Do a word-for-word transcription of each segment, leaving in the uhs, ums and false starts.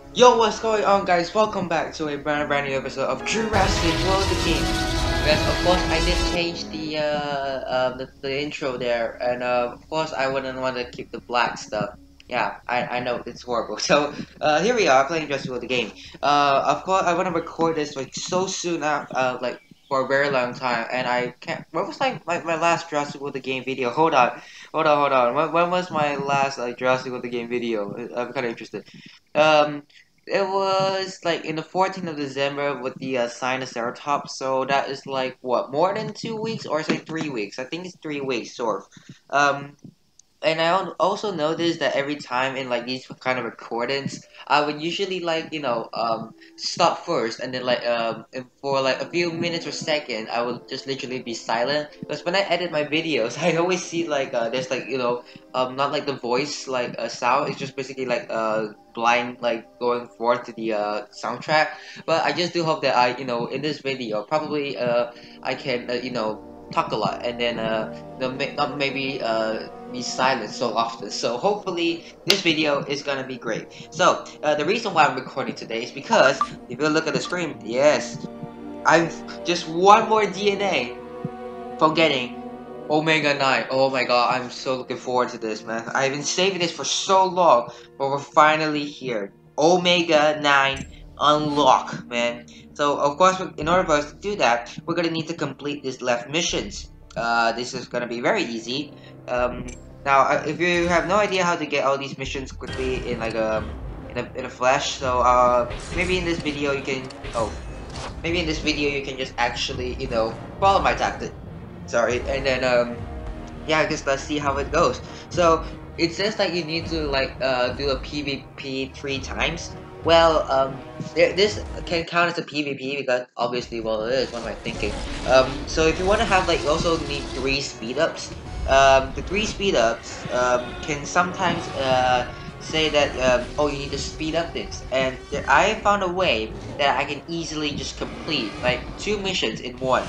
Yo, what's going on, guys? Welcome back to a brand, brand new episode of Jurassic World the Game. Yes, of course, I did change the uh, uh the, the intro there, and uh, of course, I wouldn't want to keep the black stuff. Yeah, I, I know it's horrible. So uh, here we are playing Jurassic World the Game. Uh, of course, I want to record this like so soon after, uh, like for a very long time, and I can't. What was like my, my last Jurassic World the Game video? Hold on, hold on, hold on. When, when was my last like Jurassic World the Game video? I'm kind of interested. Um. It was like in the fourteenth of December with the uh, Sinoceratops, so that is like what, more than two weeks or is it three weeks? I think it's three weeks, sort of. Um, and I al- also noticed that every time in like these kind of recordings, I would usually like you know um stop first and then like um and for like a few minutes or second I would just literally be silent because when I edit my videos I always see like uh there's like you know um not like the voice like a uh, sound, it's just basically like uh blind like going forth to the uh soundtrack. But I just do hope that I you know in this video probably uh I can uh, you know talk a lot and then uh you know, may- not maybe uh be silent so often. So hopefully this video is gonna be great. So uh, the reason why I'm recording today is because if you look at the screen, yes, I've just one more D N A from getting Omega nine. Oh my god, I'm so looking forward to this, man. I've been saving this for so long, but we're finally here. Omega nine unlock, man. So of course, in order for us to do that, we're gonna need to complete these left missions. Uh, this is gonna be very easy. Um, now, uh, if you have no idea how to get all these missions quickly in like a in a in a flash, so uh, maybe in this video you can oh maybe in this video you can just actually you know follow my tactic. Sorry, and then um yeah, just let's see how it goes. So it says that you need to like uh do a PvP three times. Well, um, there, this can count as a PvP because obviously, well, it is. What am I thinking? Um, so if you want to have like, you also need three speed ups. Um, the three speed ups um can sometimes uh say that um, oh, you need to speed up things, and I found a way that I can easily just complete like two missions in one.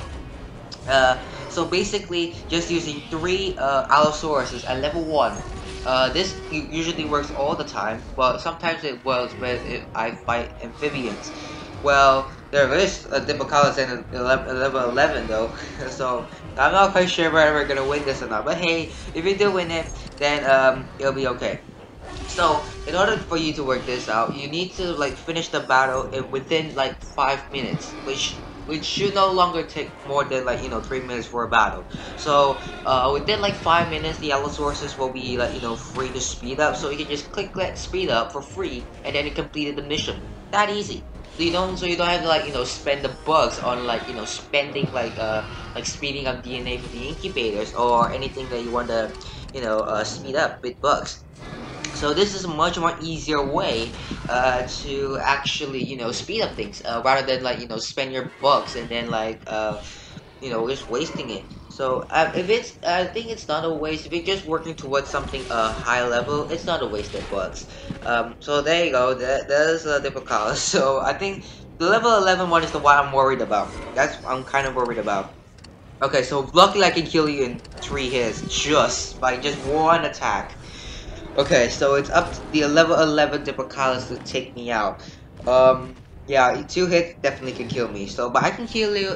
Uh, so basically, just using three uh, Allosauruses at level one. Uh, this u- usually works all the time, but sometimes it works when it, I fight amphibians. Well, there is a Diplocalus in ele- level eleven though, so I'm not quite sure whether we're gonna win this or not. But hey, if we do win it, then um, it'll be okay. So, in order for you to work this out, you need to like finish the battle in, within like five minutes, which which should no longer take more than like you know three minutes for a battle. So, uh, within like five minutes, the yellow sources will be like you know free to speed up. So you can just click that speed up for free, and then you completed the mission. That easy. So you don't so you don't have to like you know spend the bucks on like you know spending like uh like speeding up D N A for the incubators or anything that you want to you know uh, speed up with bugs. So this is a much more easier way uh, to actually, you know, speed up things uh, rather than like, you know, spend your bucks and then like, uh, you know, just wasting it. So uh, if it's, I think it's not a waste. If you're just working towards something uh, high level, it's not a waste of bucks. Um, so there you go. That that is uh, difficult. So I think the level eleven one is the one I'm worried about. That's what I'm kind of worried about. Okay, so luckily I can kill you in three hits just by just one attack. Okay, so it's up to the level eleven Diplocalus to take me out. Um, yeah, two hits definitely can kill me. So, but I can kill you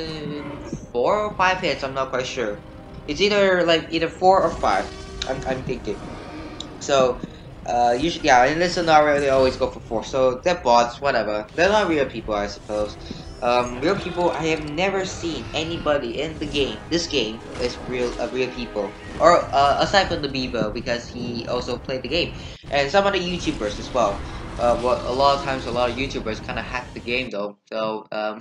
in four or five hits. I'm not quite sure. It's either like either four or five. I'm I'm thinking. So, uh, usually, yeah, in this scenario, they always go for four. So, they're bots, whatever. They're not real people, I suppose. Um, real people, I have never seen anybody in the game, this game, is real, uh, real people. Or, uh, aside from the Bebo, because he also played the game. And some other YouTubers as well. Uh, well, a lot of times, a lot of YouTubers kind of hack the game, though. So, um,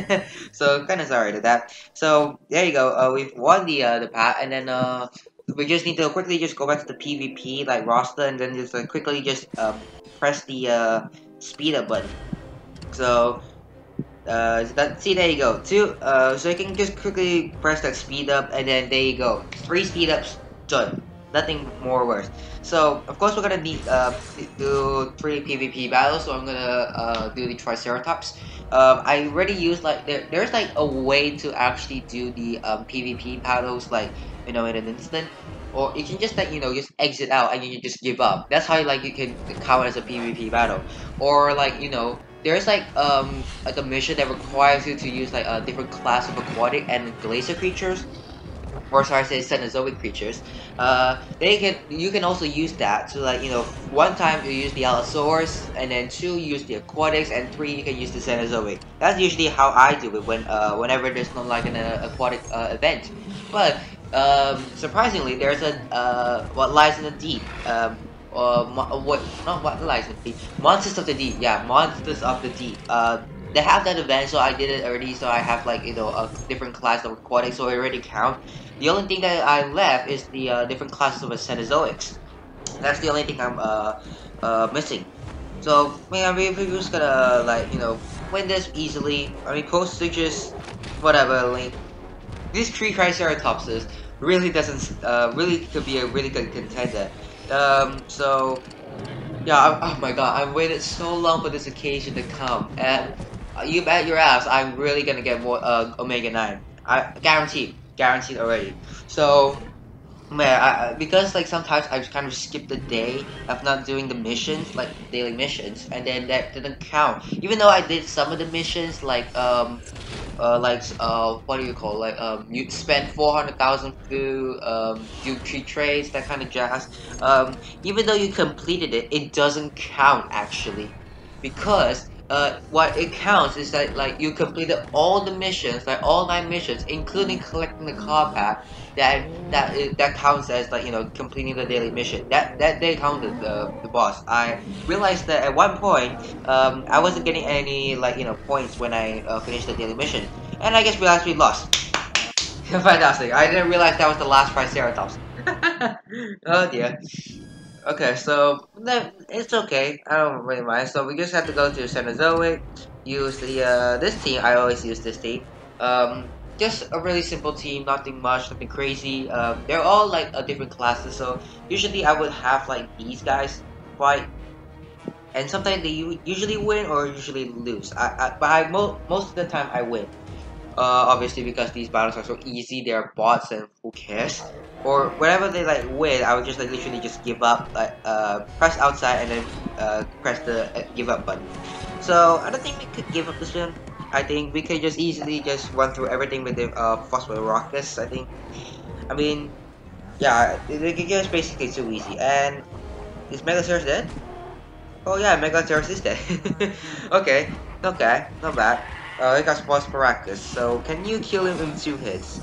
so kind of sorry to that. So, there you go. Uh, we've won the, uh, the path, and then, uh, we just need to quickly just go back to the PvP like roster and then just uh, quickly just um, press the uh, speed up button. So uh, that see there you go. Two uh, so you can just quickly press that speed up and then there you go. Three speed ups done. Nothing more worse. So of course we're gonna need uh do three PvP battles. So I'm gonna uh do the Triceratops. Um, I already used like there, there's like a way to actually do the um PvP battles like you know in an instant. or you can just like you know just exit out and you just give up. That's how like you can count as a PvP battle. Or like you know there's like um like a mission that requires you to use like a different class of aquatic and glacier creatures, or sorry, I say Cenozoic creatures. Uh, they can you can also use that to like you know one time you use the Allosaurus, and then two you use the aquatics, and three you can use the Cenozoic. That's usually how I do it when uh whenever there's not like an uh, aquatic uh, event. But um, surprisingly, there's a uh what lies in the deep. Um, uh, mo- what not what lies in the deep? Monsters of the deep. Yeah, monsters of the deep. Uh, they have that event, so I did it already. So I have like you know a different class of aquatics, so it already count. The only thing that I left is the uh, different classes of Cenozoics. That's the only thing I'm uh, uh, missing. So, man, I mean, we're just gonna, like, you know, win this easily. I mean, post just whatever, like, these three Triceratopses really doesn't, uh, really could be a really good contender. Um, so, yeah, I, oh my god, I've waited so long for this occasion to come, and uh, you bet your ass I'm really gonna get more, uh, Omega nine. I guaranteed. Guaranteed already. So, man, I, I- because like sometimes I just kind of skip the day of not doing the missions, like daily missions, and then that didn't count. Even though I did some of the missions, like um, uh, like uh, what do you call like um, you spend four hundred thousand to um, do three trades, that kind of jazz. Um, even though you completed it, it doesn't count actually, because uh, what it counts is that like you completed all the missions, like all nine missions, including collecting the car pack. That that is, that counts as like you know completing the daily mission. That that they counted the the boss. I realized that at one point, um, I wasn't getting any like you know points when I uh, finished the daily mission, and I just realized we lost. Fantastic! I didn't realize that was the last Triceratops. Oh dear. Okay, so that it's okay. I don't really mind. So we just have to go to Cenozoic, use the uh this team. I always use this team. Um, just a really simple team, nothing much, nothing crazy. Um, they're all like uh, different classes. So usually I would have like these guys fight, and sometimes they u- usually win or usually lose. I, I but I mo most of the time I win. Uh, obviously because these battles are so easy, they are bots and who cares? Or whenever they like win, I would just like literally just give up, like uh, press outside and then uh, press the uh, give up button. So I don't think we could give up this one. I think we could just easily just run through everything with the uh, Phosphoraccus, I think. I mean, yeah, it, it it's basically too easy. And is Megalosaurus dead? Oh yeah, Megalosaurus is dead. Okay, okay, not bad. Uh, it got Phosphoraccus, so can you kill him in two hits?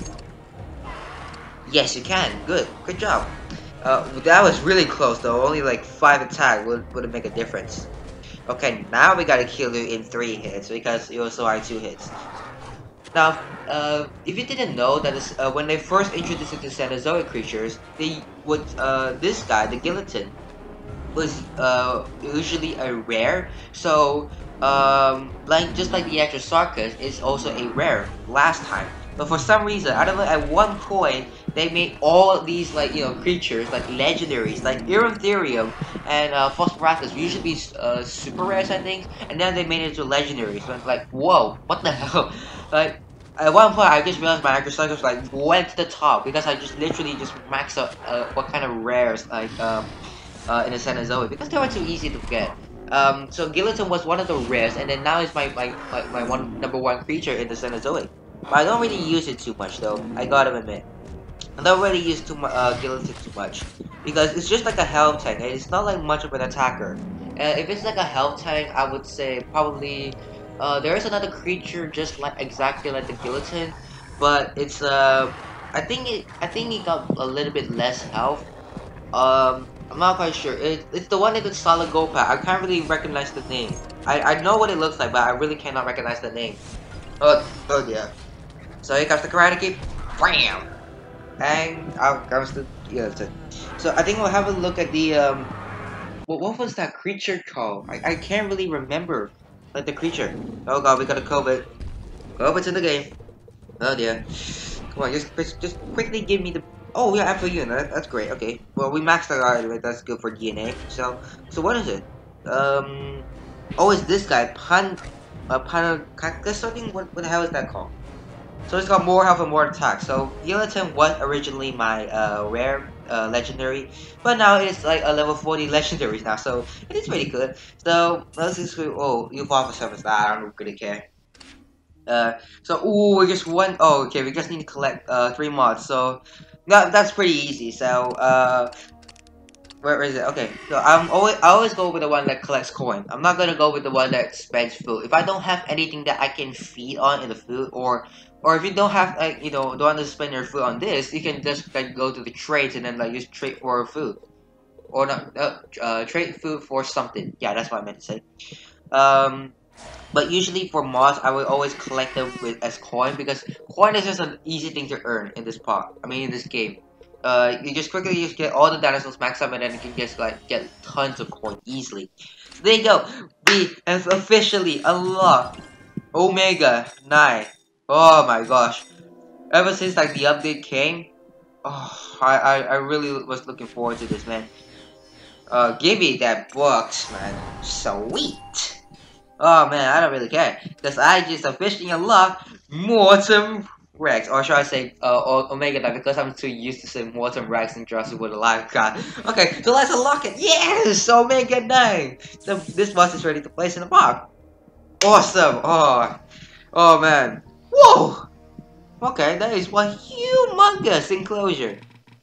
Yes, you can. Good, good job. Uh, that was really close though. Only like five attack would would make a difference. Okay, now we gotta kill you in three hits because you also are two hits. Now, uh, if you didn't know that this, uh, when they first introduced it to Cenozoic creatures, they would uh this guy, the Gelatin, was uh usually a rare. So um like just like the actual Sarkis is also a rare last time. But for some reason, I don't know, at one point they made all these like you know creatures like legendaries like Erantherium and uh, Phosphoraccus usually be uh, super rares I think, and then they made it to legendaries. So I'm like, whoa, what the hell? Like at one point I just realized my Acrocycles like went to the top because I just literally just maxed out uh, what kind of rares like um uh, in the Cenozoic because they were too easy to get. Um, so Gelatin was one of the rares, and then now it's my, my, my, my one number one creature in the Cenozoic. But I don't really use it too much though, I gotta admit. I don't really use too much uh, Gelatin too much because it's just like a health tank and it's not like much of an attacker. Uh, if it's like a health tank, I would say probably uh, there is another creature just like exactly like the Gelatin, but it's uh I think it I think it got a little bit less health. um, I'm not quite sure. It, it's the one in the solid gold pack. I can't really recognize the name. I, I know what it looks like, but I really cannot recognize the name. Oh, oh yeah. So here comes the Karate Kid. Bam! And out comes the Gelatin. So I think we'll have a look at the, um, what, what was that creature called? I, I can't really remember. Like the creature. Oh god, we got a COVID. COVID's in the game. Oh dear. Come on, just just just quickly give me the. Oh yeah, after you. That, that's great. Okay. Well, we maxed out already. That's good for D N A. So so what is it? Um. Oh, it's this guy Pan. Uh, Panacactus something. What what the hell is that called? So it's got more health and more attack. So Gelatin was originally my uh rare. uh, legendary, but now it's like a level forty legendary now, so it is pretty good. So let's just go. Oh, you evolve for service. Ah, I don't really care. Uh, so ooh, we just one. Oh, okay, we just need to collect uh three mods. So that that's pretty easy. So uh. Where is it? Okay, so I'm always I always go with the one that collects coin. I'm not gonna go with the one that spends food. If I don't have anything that I can feed on in the food, or or if you don't have like you know don't want to spend your food on this, you can just like go to the trades and then like use trade for food, or not uh, uh, trade food for something. Yeah, that's what I meant to say. Um, but usually for mods, I will always collect them with as coin because coin is just an easy thing to earn in this part. I mean in this game. Uh, you just quickly just get all the dinosaurs maxed up and then you can just like get tons of coin easily. So there you go. We have officially unlocked Omega nine. Oh my gosh. Ever since like the update came, oh, I, I, I really was looking forward to this, man. Uh, give me that box, man. Sweet. Oh man, I don't really care. Because I just officially unlocked Mortem Rex. Or should I say uh, Omega nine because I'm too used to saying Mortem Rex and Jurassic World Alive. God. Okay, so let's unlock it. Yes! Omega nine! So this boss is ready to place in the box. Awesome! Oh, oh man. Whoa! Okay, that is one humongous enclosure.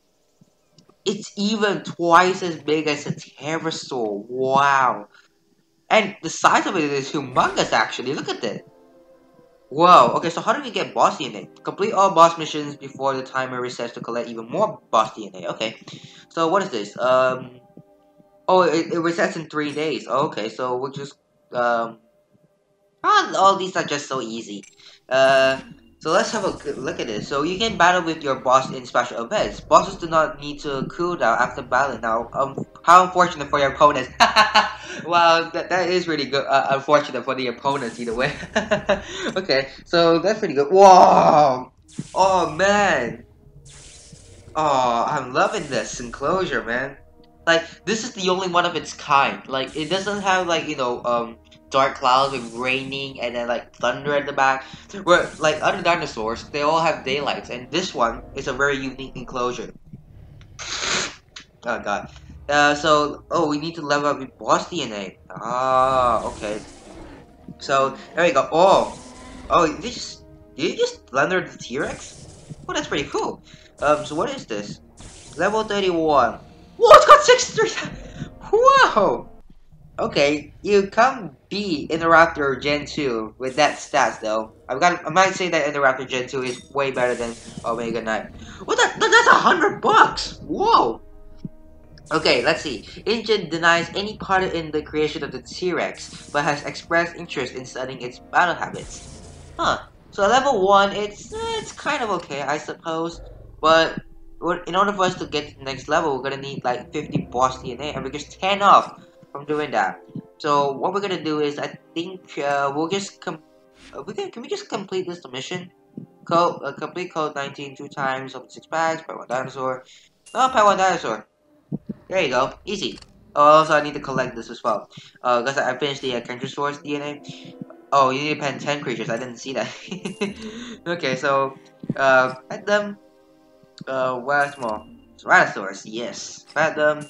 It's even twice as big as a pterosaur. Wow. And the size of it is humongous actually. Look at that. Whoa. Okay, so how do we get boss D N A? Complete all boss missions before the timer resets to collect even more boss D N A. Okay. So what is this? Um Oh, it, it resets in three days. Okay, so we'll just um ah, all these are just so easy. Uh So let's have a good look at this. So you can battle with your boss in special events. Bosses do not need to cool down after battle. Now, um, how unfortunate for your opponents. Wow, that, that is really good. Uh, unfortunate for the opponents either way. Okay, so that's pretty good. Whoa! Oh man! Oh, I'm loving this enclosure, man. Like, this is the only one of its kind. Like, it doesn't have, like, you know, um, dark clouds with raining and then, like, thunder at the back. Where, like, other dinosaurs, they all have daylights. And this one is a very unique enclosure. Oh, God. Uh, so, oh, we need to level up with boss D N A. Ah, okay. So, there we go. Oh, oh, did you just, did you just render the T-Rex? Oh, that's pretty cool. Um, so what is this? Level thirty-one. Whoa, it's got sixty-three! Whoa! Okay, you can't beat Interruptor Gen two with that stats though. I've got, I might say that Interruptor Gen two is way better than Omega nine. What the, that's a hundred bucks! Whoa! Okay, let's see. InGen denies any part in the creation of the T-Rex, but has expressed interest in studying its battle habits. Huh. So level one, it's, it's kind of okay, I suppose. But in order for us to get to the next level, we're gonna need like fifty boss D N A, and we're just ten off from doing that. So what we're gonna do is, I think uh, we'll just com uh, we can can we just complete this mission? Code uh, complete code nineteen two times, open six packs, pet one dinosaur. Oh, pet one dinosaur. There you go, easy. Oh, also I need to collect this as well. Uh, because I finished the uh, Kentrosaurus D N A. Oh, you need to pen ten creatures. I didn't see that. Okay, so uh, pet them. Uh, where's more? Tyrannosaurus, yes. Pet them.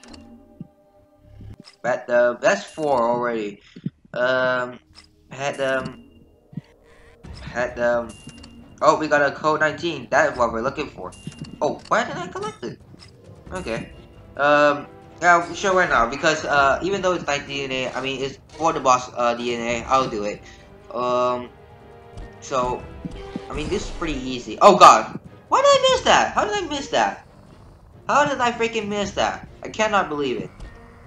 Pet them. That's four already. Um, pet them. Pet them. Oh, we got a code nineteen. That is what we're looking for. Oh, why did I collect it? Okay. Um, yeah, sure right now because uh, even though it's like D N A, I mean it's for the boss uh D N A. I'll do it. Um, so I mean this is pretty easy. Oh God. Why did I miss that? How did I miss that? How did I freaking miss that? I cannot believe it.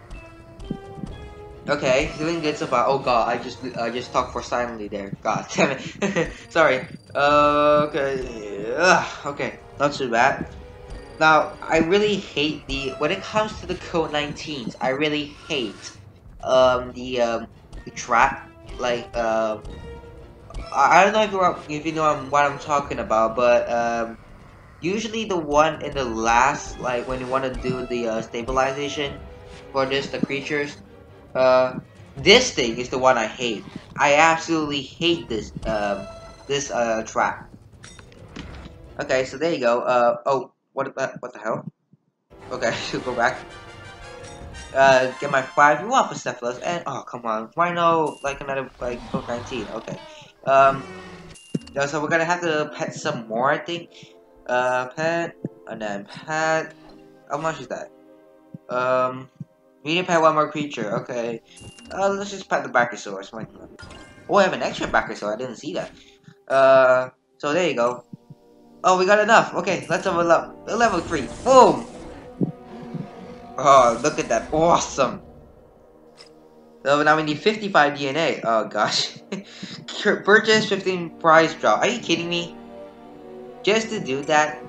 Okay, doing good so far. Oh God, I just I just talked for silently there. God damn it. Sorry. Uh, okay. Ugh, okay, not too bad. Now, I really hate the when it comes to the code nineteens. I really hate um the um the trap. Like uh, I, I don't know if you if you know what I'm talking about, but um. Usually the one in the last, like when you want to do the uh, stabilization for this, the creatures, uh, this thing is the one I hate. I absolutely hate this, uh, this uh, trap. Okay, so there you go. Uh, oh, what the, what the hell? Okay, go back. Uh, get my five Dilophocephalus, and oh come on, why no like another like code nineteen? Okay. Um, yeah, so we're gonna have to pet some more, I think. Uh, pet, and then pet. How much is that? Um, we need to pet one more creature. Okay. Uh, let's just pet the Brachiosaurus. Why not? Oh, I have an extra Brachiosaur. I didn't see that. Uh, so there you go. Oh, we got enough. Okay, let's level up. Level three. Boom. Oh, look at that. Awesome. So now we need fifty-five D N A. Oh gosh. Purchase fifteen prize draw. Are you kidding me? Just to do that?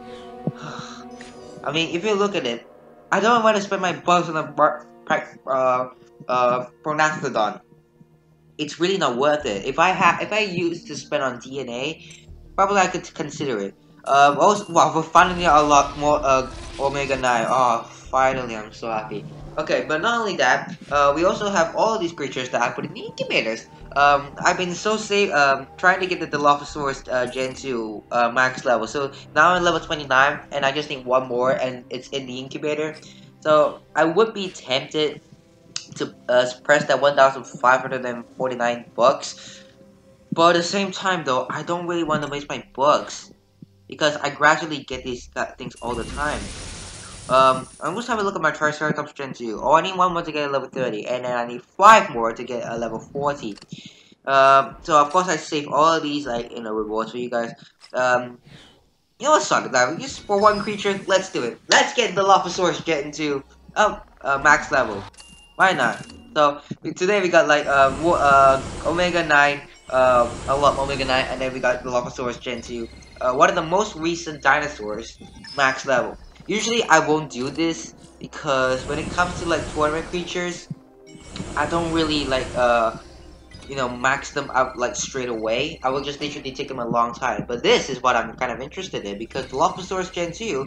I mean, if you look at it, I don't want to spend my bucks on a bar uh, uh, Pronastodon. It's really not worth it. If I have, if I used to spend on D N A, probably I could consider it. Um, also, wow, we're finally a lot more uh, Omega nine. Oh, finally, I'm so happy. Okay, but not only that, uh, we also have all these creatures that I put in the incubators. Um, I've been so safe, um, trying to get the Dilophosaurus uh, Gen two uh, max level. So now I'm level twenty-nine, and I just need one more, and it's in the incubator. So I would be tempted to uh, press that one thousand five hundred forty-nine bucks. But at the same time, though, I don't really want to waste my bucks because I gradually get these things all the time. Um, I'm just having a look at my Triceratops Gen two. Oh, I need one more to get a level thirty, and then I need five more to get a level forty. Um, so of course I save all of these, like, you know, rewards for you guys. Um, you know what, suck it, like, just for one creature, let's do it. Let's get the Dilophosaurus Gen two up, uh, max level. Why not? So, today we got, like, uh, uh Omega nine, uh, a lot Omega nine, and then we got the Dilophosaurus Gen two. Uh, one of the most recent dinosaurs, max level. Usually I won't do this because when it comes to like tournament creatures, I don't really like uh you know max them out like straight away. I will just literally take them a long time. But this is what I'm kind of interested in because the Dilophosaurus Gen two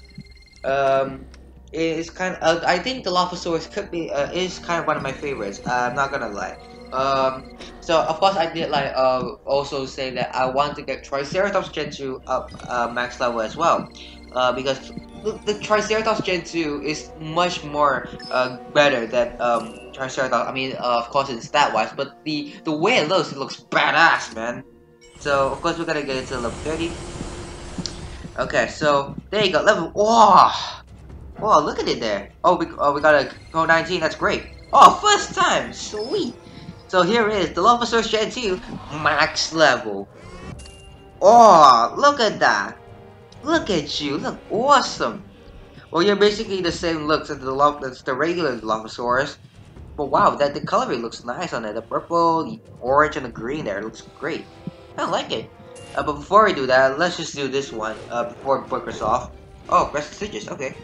um is kind of uh, I think the Dilophosaurus could be uh, is kind of one of my favorites. Uh, I'm not gonna lie. Um, so of course I did like uh also say that I want to get Triceratops Gen two up uh, max level as well. Uh, because the, the Triceratops Gen two is much more uh, better than um, Triceratops. I mean, uh, of course, in stat wise, but the the way it looks, it looks badass, man. So of course, we're gonna get it to level thirty. Okay, so there you go, level. Wow, wow, look at it there. Oh, we oh we got a code nineteen. That's great. Oh, first time, sweet. So here is the Dilophosaurus Gen two max level. Oh, look at that. Look at you, look awesome. Well, you're basically the same looks as the as the regular Dilophosaurus. But wow, that the coloring looks nice on it. The purple, the orange, and the green there looks great. I like it. Uh, but before we do that, let's just do this one uh, before Booker's off. Oh, press the stitches. Okay.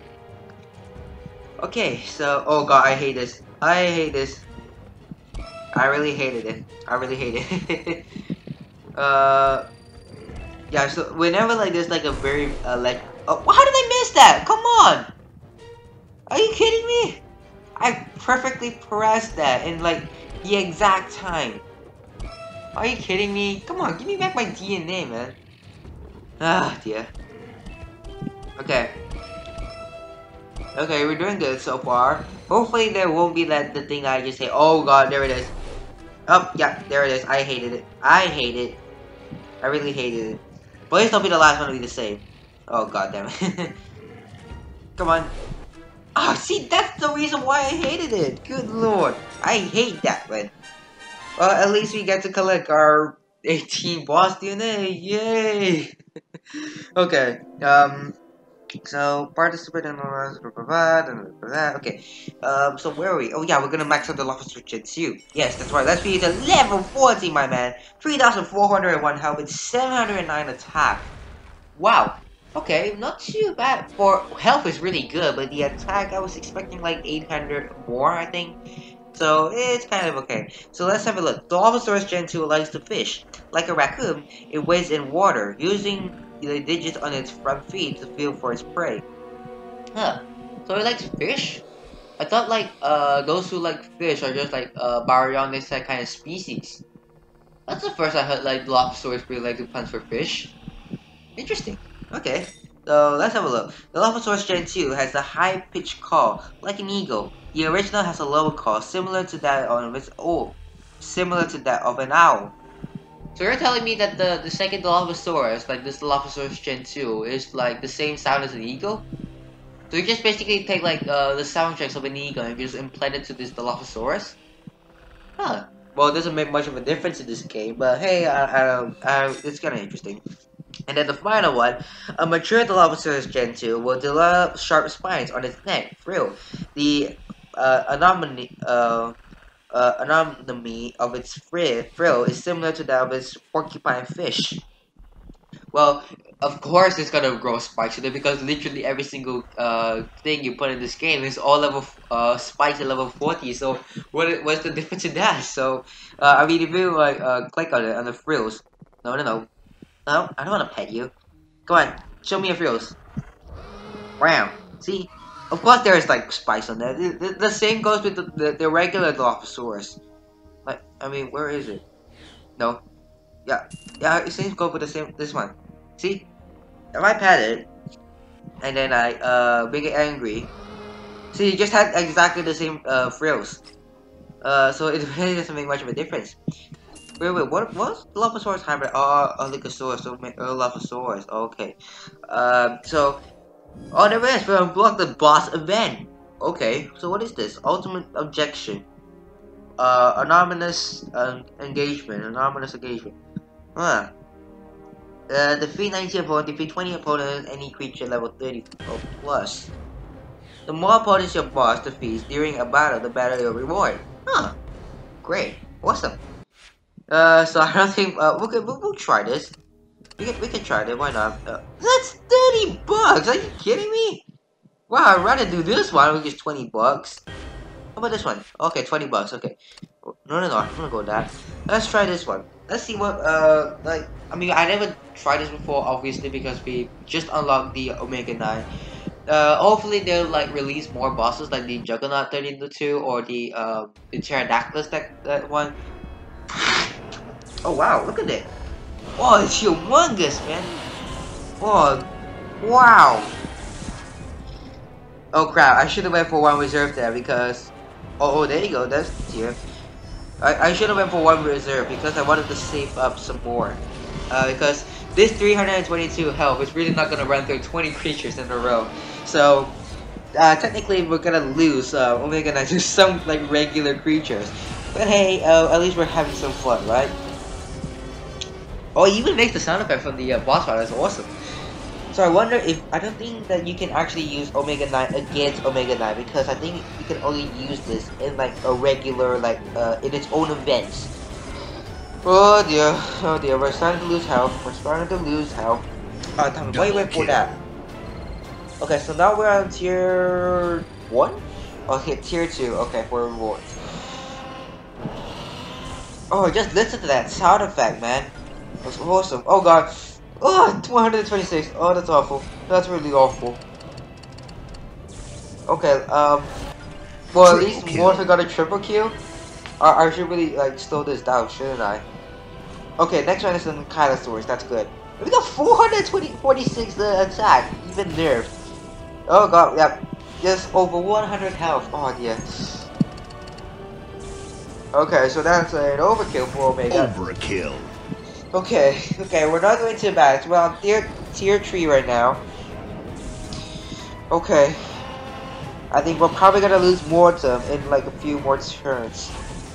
Okay, so oh god, I hate this. I hate this. I really hated it. I really hate it. uh. Yeah, so whenever like there's like a very uh, like oh, how did I miss that? Come on! Are you kidding me? I perfectly pressed that in like the exact time. Are you kidding me? Come on, give me back my D N A, man. Ah, dear. Okay. Okay, we're doing good so far. Hopefully there won't be that the thing I just say. Oh god, there it is. Oh yeah, there it is. I hated it. I hate it. I really hated it. Please don't be the last one to be the same. Oh god damn it. Come on. Oh, see, that's the reason why I hated it. Good lord. I hate that one. Well, at least we get to collect our eighteen boss D N A. Yay! Okay. Um. So participate in that. Okay. Um. So where are we? Oh yeah, we're gonna max out the Dilophosaurus Gen two. Yes, that's right. Let's be to level forty, my man. three thousand four hundred one health and seven hundred nine attack. Wow. Okay, not too bad. For health is really good, but the attack I was expecting like eight hundred more, I think. So it's kind of okay. So let's have a look. The Dilophosaurus Gen two likes to fish. Like a raccoon, it wades in water, using the digits on its front feet to feel for its prey. Huh. So it likes fish? I thought like uh those who like fish are just like uh Baryonyx kind of species. That's the first I heard like Dilophosaurus really like to hunt for fish. Interesting. Okay. So let's have a look. The Dilophosaurus Gen two has a high-pitched call, like an eagle. The original has a lower call, similar to that of its owl, similar to that of an owl. So you're telling me that the the second Dilophosaurus, like this Dilophosaurus Gen two, is like the same sound as an eagle? So you just basically take like uh, the soundtracks of an eagle and just implant it to this Dilophosaurus? Huh. Well, it doesn't make much of a difference in this game, but hey, I, I, I, it's kind of interesting. And then the final one, a mature Dilophosaurus Gen two will develop sharp spines on its neck, frill. The uh, anomaly, uh, uh, anatomy of its frill, frill is similar to that of its porcupine fish. Well, of course it's gonna grow spikes today because literally every single uh, thing you put in this game is all level uh, spikes at level forty. So what what's the difference in that? So uh, I mean, if you like uh, click on it on the frills, no no no, no, I don't want to pet you. Come on, show me your frills. Wow, see, of course there's like spikes on there. The, the, the same goes with the, the, the regular Dilophosaurus. Like I mean, where is it? No, yeah, yeah, it seems go with the same this one. See. If I pet it, and then I uh make it angry, see, it just had exactly the same uh frills. Uh, so it really doesn't make much of a difference. Wait, wait, what was Dilophosaurus hybrid? Oh, Oligosaurus, so Dilophosaurus. Okay. Um, so on the rest, we unblock the boss event. Okay, so what is this? Ultimate objection. Uh, anonymous uh, engagement. Anonymous engagement. Huh. Uh, defeat nineteen opponents, defeat twenty opponents, any creature level thirty or plus. The more opponents your boss defeats during a battle, the better your reward. Huh. Great. Awesome. Uh, so I don't think, uh, we'll, we'll, we'll try this. We can, we can try this, why not? Uh, that's thirty bucks! Are you kidding me? Wow, I'd rather do this one, which is twenty bucks. How about this one? Okay, twenty bucks, okay. No, no, no, I'm gonna go with that. Let's try this one. Let's see what, uh, like, I mean, I never tried this before, obviously, because we just unlocked the Omega nine. Uh, hopefully they'll, like, release more bosses, like the Juggernaut thirteen to two, or the, uh, the Pterodactylus, that, that one. Oh, wow, look at it. Oh, it's humongous, man. Oh, wow. Oh, crap, I should have went for one reserve there, because... Oh, oh, there you go, that's here. I, I should have went for one reserve because I wanted to save up some more. Uh, because this three hundred twenty-two health is really not going to run through twenty creatures in a row. So, uh, technically we're going to lose, uh, only going to do some, like, regular creatures. But hey, uh, at least we're having some fun, right? Oh, it even makes the sound effect from the uh, boss fight, that's awesome. So I wonder if, I don't think that you can actually use Omega nine against Omega nine, because I think you can only use this in like a regular, like, uh, in its own events. Oh dear, oh dear, we're starting to lose health, we're starting to lose health. Uh, time, wait, wait for that. Okay, so now we're on tier one? Okay, tier two, okay, for rewards. Oh, just listen to that sound effect, man. That's awesome. Oh god. Oh, one hundred twenty-six. Oh, that's awful. That's really awful. Okay, um... well, at least Morph got a triple kill. I, I should really, like, slow this down, shouldn't I? Okay, next one is the Kylosaurus. That's good. We got four hundred forty-six uh, attack. Even nerfed. Oh god, yep. Just over one hundred health. Oh dear. Okay, so that's an overkill for Omega. Overkill. Okay, okay, we're not going too bad. We're on tier, tier three right now. Okay. I think we're probably gonna lose Mortem in like a few more turns.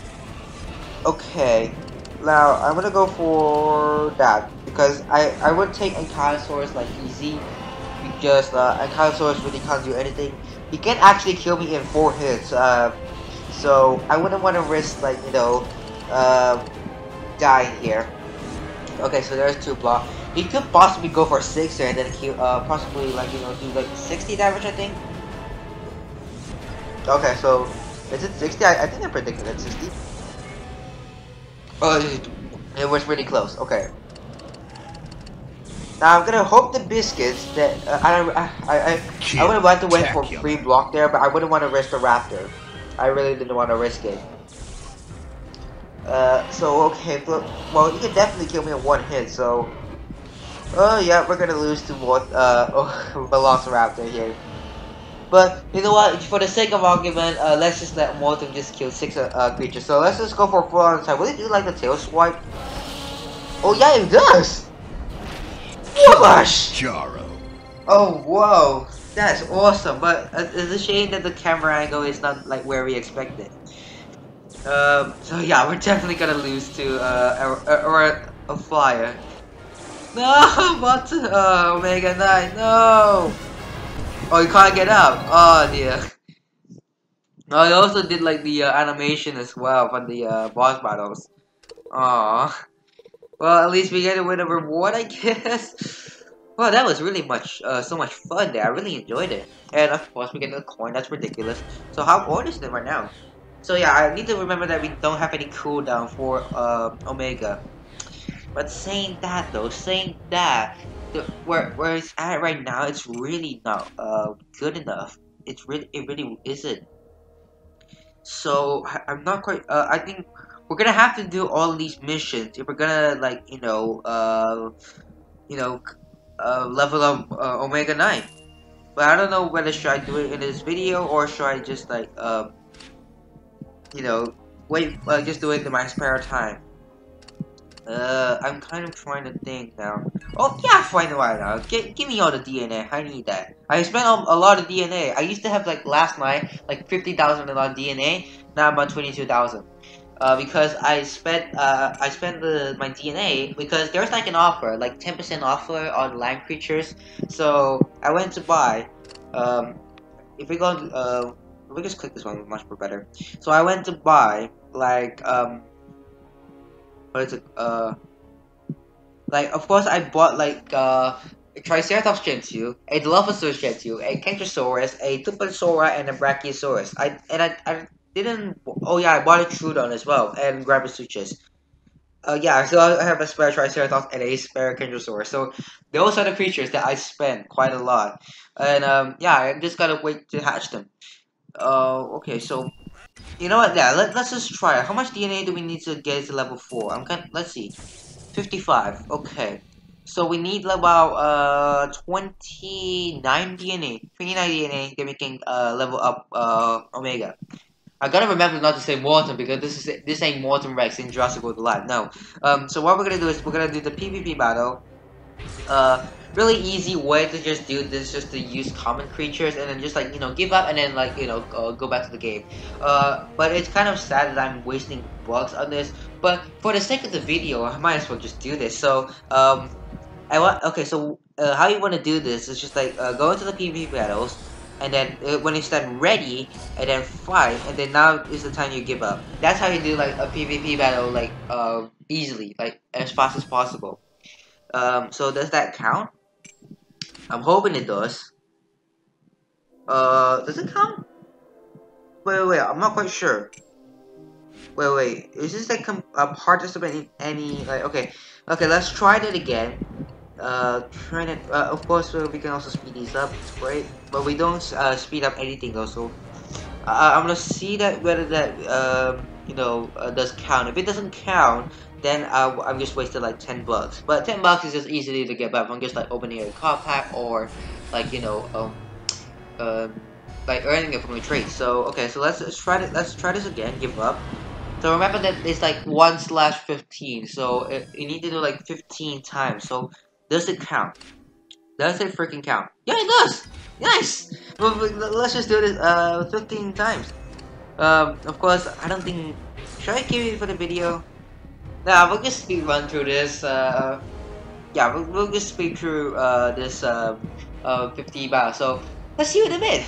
Okay. Now, I'm gonna go for that. Because I, I would take Ankylosaurus like easy. Because uh, Ankylosaurus really can't do anything. He can actually kill me in four hits. Uh, so, I wouldn't want to risk, like, you know, uh, dying here. Okay, so there's two block. He could possibly go for six and then he uh possibly like you know do like sixty damage, I think. Okay, so is it sixty? I, I think I predicted it sixty. Oh, it was really close. Okay. Now I'm gonna hope the biscuits that uh, I I I I, I would have wanted to wait for free block there, but I wouldn't want to risk the raptor. I really didn't want to risk it. Uh, so okay, well, you can definitely kill me in one hit, so Oh yeah, we're gonna lose to what uh oh, Velociraptor here. But you know what? For the sake of argument, uh, let's just let Mortem just kill six uh, uh, creatures. So let's just go for a full on attack. Will it do like the tail swipe? Oh yeah, it does. Whoosh! Charo. Oh whoa, that's awesome. But uh, it's a shame that the camera angle is not like where we expected. Um, so yeah, we're definitely gonna lose to uh, a, a, or a, a flyer. No, what? Uh, Omega nine, no! Oh, you can't get out. Oh dear. Oh, I also did like the uh, animation as well for the uh, boss battles. Aww. Well, at least we get a win of reward, I guess. Well, that was really much, uh, so much fun there. I really enjoyed it. And of course, we get a coin. That's ridiculous. So how old is it right now? So yeah, I need to remember that we don't have any cooldown for uh, Omega. But saying that though, saying that, the, where where it's at right now, it's really not uh good enough. It's really it really isn't. So I, I'm not quite. Uh, I think we're gonna have to do all of these missions if we're gonna like you know uh you know uh level up uh, Omega nine. But I don't know whether should I do it in this video or should I just like um you know wait uh, just do it in my spare time. Uh, I'm kind of trying to think now. Oh yeah, fine right now. G give me all the D N A. I need that. I spent a, a lot of D N A. I used to have like last night like fifty thousand on D N A. Now I'm about twenty-two thousand. Uh, because I spent uh I spent the my D N A because there's like an offer, like ten percent offer on land creatures. So I went to buy. Um, if we go uh, if we just click this one, much more better. So I went to buy like um. What is it? Uh, like of course I bought like uh, a Triceratops Gen two, a Dilophosaurus Gen two, a Kentrosaurus, a Tuposaurus, and a Brachiosaurus. I and I, I didn't. Oh yeah, I bought a Trudon as well and Grabosuchus. Uh, yeah, so I have a spare Triceratops and a spare Kentrosaurus. So those are the creatures that I spent quite a lot, and um, yeah, I just gotta wait to hatch them. Uh, okay, so. You know what? Yeah, let, let's just try it. How much D N A do we need to get to level four? I'm kind. Let's see, fifty-five. Okay, so we need about uh twenty-nine D N A, twenty-nine D N A, then we can uh level up uh Omega. I gotta remember not to say Morton because this is this ain't Morton Rex in Jurassic World Alive. No. Um. So what we're gonna do is we're gonna do the PvP battle. Uh. Really easy way to just do this, just to use common creatures and then just like you know give up and then like you know uh, go back to the game. Uh, but it's kind of sad that I'm wasting bugs on this. But for the sake of the video, I might as well just do this. So um, I want okay. So uh, how you want to do this is just like uh, go into the PvP battles, and then uh, when you stand ready, and then fight, and then now is the time you give up. That's how you do like a PvP battle like uh, easily, like as fast as possible. Um, so does that count? I'm hoping it does. Uh, does it count? Wait, wait, wait, I'm not quite sure. Wait, wait, is this like a participant in any, like, okay. Okay, let's try that again. Uh, try it, uh, of course, uh, we can also speed these up, it's great. But we don't, uh, speed up anything though, so. Uh, I'm gonna see that whether that, um, you know, uh, does count. If it doesn't count, then uh, I'm just wasted like ten bucks. But ten bucks is just easily to get back. I'm just like opening a card pack or like you know um um like earning it from a trade. So okay, so let's, let's try it. Let's try this again. Give up. So remember that it's like one slash fifteen. So it, you need to do like fifteen times. So does it count? Does it freaking count? Yeah, it does. Nice. Well, let's just do this uh fifteen times. Um, of course, I don't think. Should I keep it for the video? Nah, we'll just speed run through this. Uh, yeah, we'll, we'll just speed through uh, this uh, uh, fifty battle. So let's see you in a bit.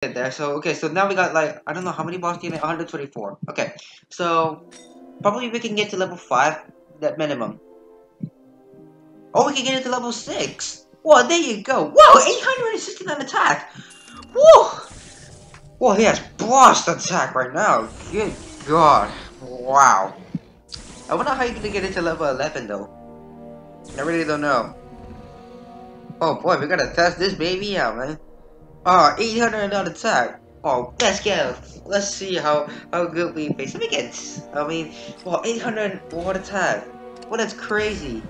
there. So okay, so now we got like I don't know how many boss D N A, one hundred twenty-four. Okay, so probably we can get to level five, that minimum. Oh, we can get it to level six. Whoa, there you go. Whoa, eight hundred sixty-nine attack. Whoa. Whoa, he has blast attack right now. Good God. Wow. I wonder how you're gonna get it to level eleven though. I really don't know. Oh boy, we gotta test this baby out, man. Oh, eight hundred attack. Oh, let's go. Let's see how how good we face him against. I mean, well, eight hundred what attack. Well, that's crazy.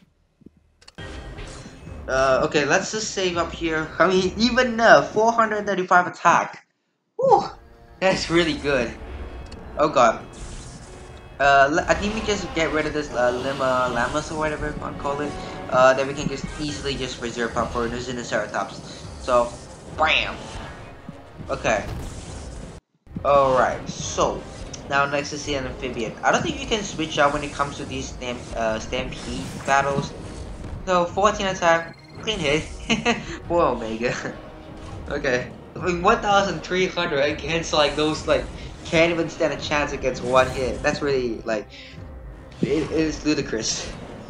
Uh, okay, let's just save up here. I mean, even uh, four hundred thirty-five attack. Whew, that's really good. Oh god. Uh, I think we just get rid of this uh, Lima Lamas or whatever you want to call it. Uh, then we can just easily just reserve up for Nuzinoceratops. So, bam. Okay. Alright, so now next is the amphibian. I don't think you can switch out when it comes to these stamp uh, stampede battles. So fourteen attack, clean hit for Omega. Okay. I mean one thousand three hundred against like those like can't even stand a chance against one hit. That's really like it, it is ludicrous.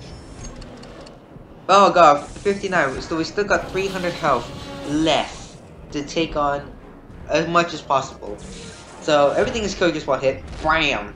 Oh god, fifty-nine. So we still got three hundred health left to take on as much as possible. So everything is killed just one hit. Bam.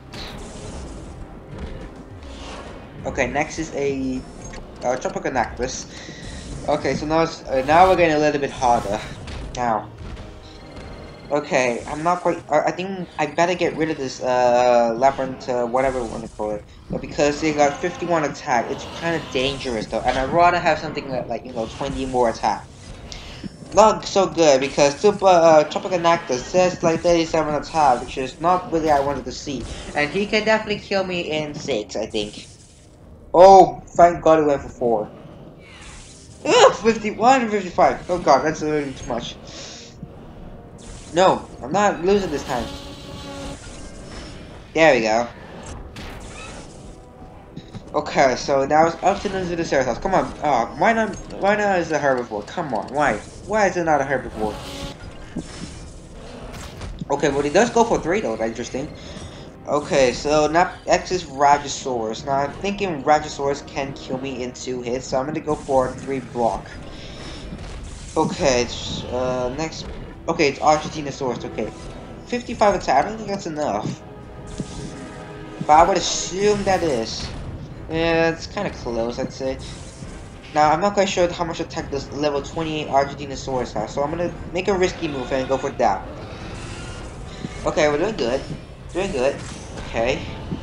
Okay, next is a uh, Tropical Necklace. Okay, so now it's, uh, now we're getting a little bit harder. Now. Okay, I'm not quite. Uh, I think I better get rid of this uh, labyrinth, uh, whatever we want to call it, but because they got fifty-one attack, it's kind of dangerous though, and I'd rather have something that, like you know twenty more attack. Not so good because Super uh, Tropical Nectar says like thirty-seven attack, which is not really I wanted to see, and he can definitely kill me in six, I think. Oh, thank God he went for four. Ugh, fifty-one, fifty-five. Oh God, that's a little too much. No, I'm not losing this time. There we go. Okay, so now it's up to the Ceratops. Come on, oh, why not? Why not is a herbivore? Come on, why? Why is it not a herbivore? Okay, well he does go for three though. That's interesting. Okay, so now X is Rajasaurus. Now I'm thinking Rajasaurus can kill me in two hits, so I'm gonna go for three block. Okay, it's, uh, next. Okay, it's Argentinosaurus. Okay, fifty-five attack. I don't think that's enough, but I would assume that is. Yeah, it's kind of close, I'd say. Now, I'm not quite sure how much attack this level twenty-eight Argentinosaurus has, so I'm gonna make a risky move and go for that. Okay, we're doing good. Doing good. Okay.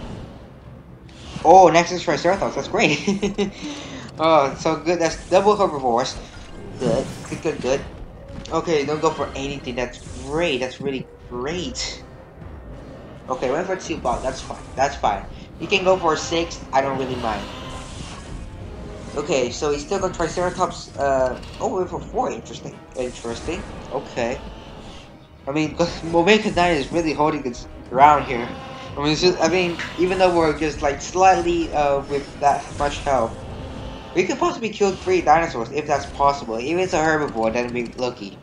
Oh, next is Triceratops. That's great. Oh, so good. That's double herbivores. Good. Good, good, good. Okay, don't go for anything. That's great. That's really great. Okay, went for two block. That's fine. That's fine. You can go for six. I don't really mind. Okay, so he's still got Triceratops. Uh, oh, went for four. Interesting. Interesting. Okay. I mean, Omega nine is really holding its ground here. I mean, it's just, I mean, even though we're just like slightly uh, with that much health, we could possibly kill three dinosaurs if that's possible. If it's a herbivore, then we'd be lucky.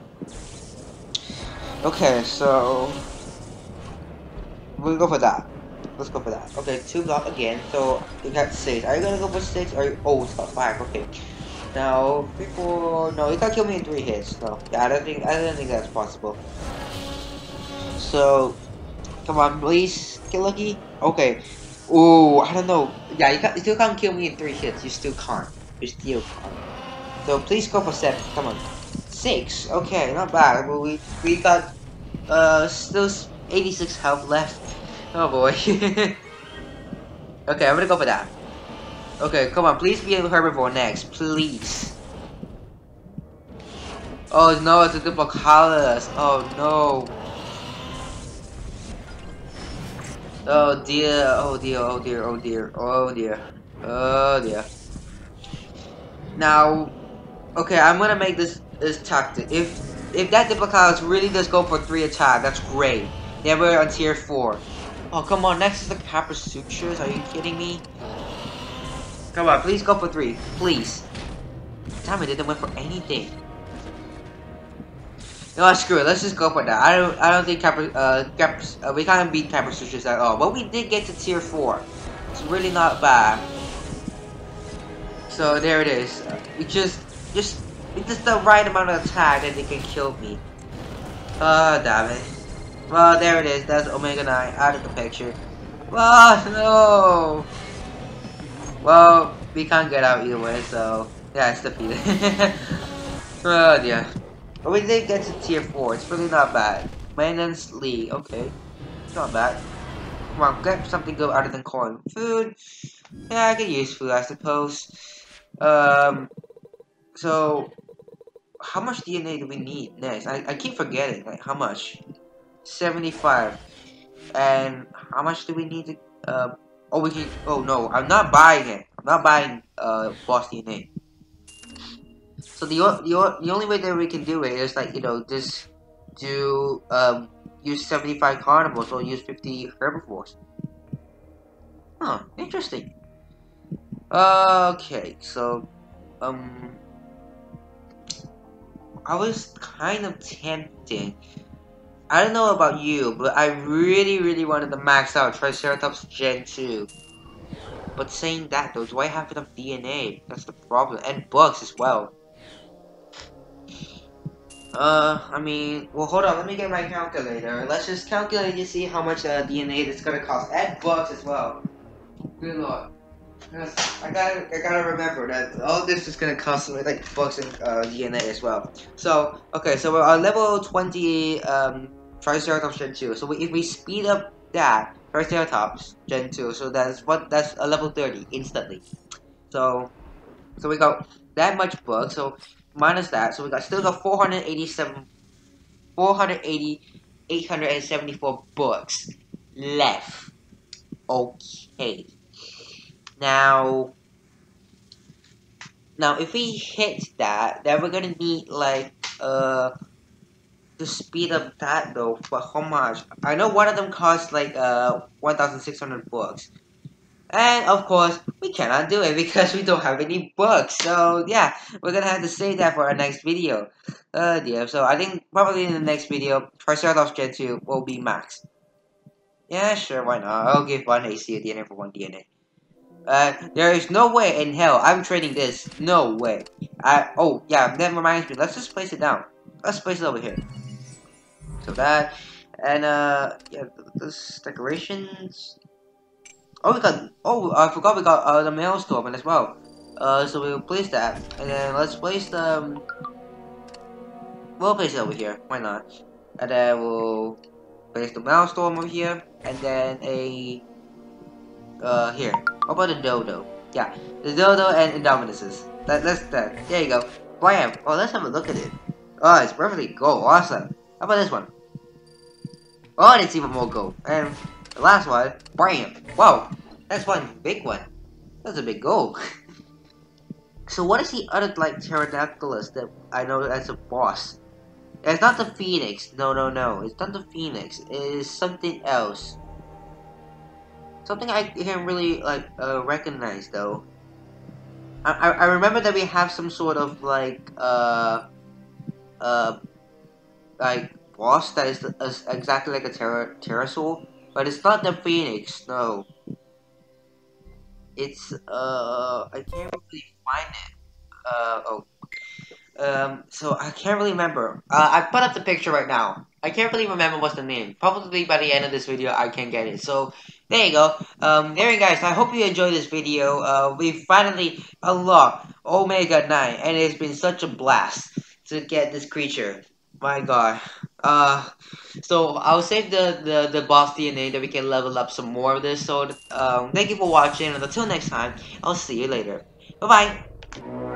Okay, so we'll go for that. Let's go for that. Okay, two block again. So we got six. Are you gonna go for six? Or oh, it's got five. Okay. Now three, four. No, you can't kill me in three hits. No, yeah, I don't think. I don't think that's possible. So, come on, please, get lucky. Okay. Ooh, I don't know. Yeah, you, can't, you still can't kill me in three hits. You still can't. You still can't. So please go for seven. Come on. Six. Okay, not bad. Well, we we got uh still eighty-six health left. Oh boy. Okay, I'm gonna go for that. Okay, come on, please be a herbivore next, please. Oh no, it's a Diplodocus. Oh no. Oh dear, oh dear, oh dear, oh dear, oh dear, oh dear. Now, okay, I'm gonna make this this tactic. If if that Diplodocus really does go for three attack, that's great. Then we're on tier four. Oh come on, next is the Capra Sutures. Are you kidding me? Come on, please go for three, please. Damn it, didn't went for anything. No, screw it. Let's just go for that. I don't. I don't think Capra, uh, Cap, uh, we can't beat Capra Sushis at all. But we did get to tier four. It's really not bad. So there it is. Uh, we just, just, it's just the right amount of attack that they can kill me. Oh damn it. Well, there it is. That's Omega nine out of the picture. Oh no. Well, we can't get out either way. So yeah, it's defeated. Oh dear. But we did get to tier four. It's really not bad. Maintenance League. Okay. It's not bad. Come on, get something good other than coin. Food. Yeah, I can use food, I suppose. Um. So, how much D N A do we need next? I, I keep forgetting. Like, how much? seventy-five. And how much do we need to... Uh, oh, we can... Oh, no. I'm not buying it. I'm not buying uh, boss D N A. So the, the, the only way that we can do it is like, you know, just do... Um, use seventy-five carnivores or use fifty herbivores. Huh. Interesting. Okay, so... Um... I was kind of tempted. I don't know about you, but I really, really wanted to max out Triceratops Gen two. But saying that though, do I have enough D N A? That's the problem. And bugs as well. Uh, I mean, well, hold on. Let me get my calculator. Let's just calculate to see how much uh, D N A it's gonna cost. And bugs as well. Good lord. I gotta, I gotta remember that all this is gonna cost me like bugs and uh, D N A as well. So, okay, so we're on level twenty um, Triceratops Gen two. So we, if we speed up that Triceratops Gen two, so that's what that's a level thirty instantly. So, so we got that much bugs. So minus that, so we got still got four hundred eighty-seven, four hundred eighty, eight hundred seventy-four bugs left. Okay. Now, now if we hit that, then we're gonna need like uh to speed up that though. But how much? I know one of them costs like uh one thousand six hundred bucks, and of course we cannot do it because we don't have any bucks. So yeah, we're gonna have to save that for our next video. Uh dear. So I think probably in the next video, Triceratops Gen two will be max. Yeah, sure, why not? I'll give one A C D N A for one D N A. Uh, there is no way in hell I'm trading this. No way. I oh yeah, that reminds me. Let's just place it down. Let's place it over here. So that and uh yeah, this decorations. Oh, we got. Oh, I forgot we got uh, the maelstrom as well. Uh, so we'll place that, and then let's place the. Um, we'll place it over here. Why not? And then we'll place the maelstrom over here, and then a. Uh, here. How about the dodo? Yeah, the dodo and Indominuses. That, that's that. There you go. Bam! Oh, let's have a look at it. Oh, it's perfectly gold. Awesome. How about this one? Oh, it's even more gold. And the last one, bam! Wow, that's one big one. That's a big goal. So what is the other like Pterodactylus that I know as a boss? It's not the Phoenix. No, no, no. It's not the Phoenix. It is something else. Something I can't really like uh, recognize though. I, I I remember that we have some sort of like uh uh like boss that is, is exactly like a Terra Pterosaur, but it's not the Phoenix. No. It's uh I can't really find it. Uh oh. Um so I can't really remember. Uh I put up the picture right now. I can't really remember what's the name. Probably by the end of this video I can get it. So there you go. Um there you guys. I hope you enjoyed this video. Uh we finally unlocked Omega nine and it's been such a blast to get this creature. My god. Uh so I'll save the, the, the boss D N A that we can level up some more of this. So um thank you for watching and until next time, I'll see you later. Bye bye.